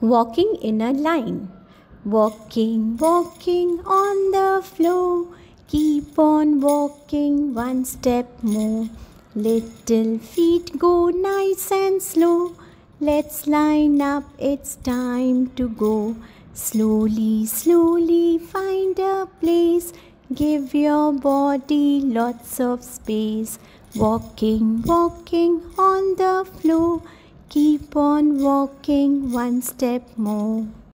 Walking in a line. Walking, walking on the floor. Keep on walking one step more. Little feet go nice and slow. Let's line up, it's time to go. Slowly, slowly find a place. Give your body lots of space. Walking, walking on the floor. Keep on walking one step more.